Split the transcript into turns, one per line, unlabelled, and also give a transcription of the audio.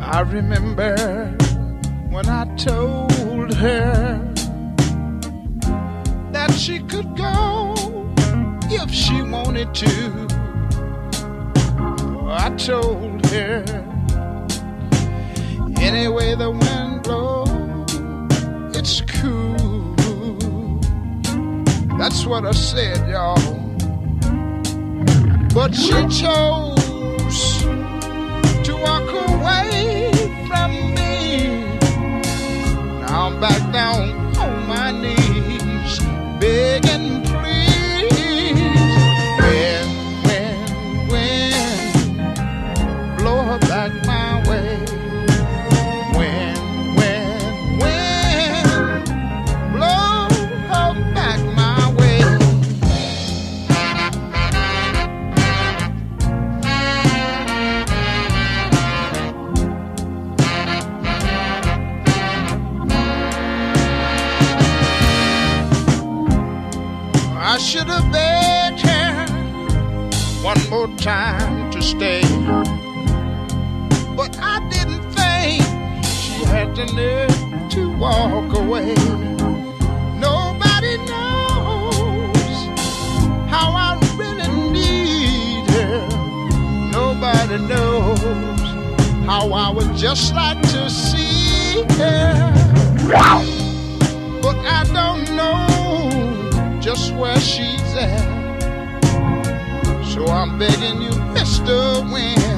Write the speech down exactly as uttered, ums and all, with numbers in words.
I remember when I told her that she could go if she wanted to. I told her anyway the wind blows, it's cool. That's what I said, y'all. But she chose to walk away from me. Now I'm back down on my knees, begging please. When, when, when, blow her back my way. When, when, when, blow her back my way. I should have begged her one more time to stay, but I didn't think she had the nerve to walk away. Nobody knows how I really need her. Nobody knows how I would just like to see her. But I don't know just where she's at, so I'm begging you, Mister Wind,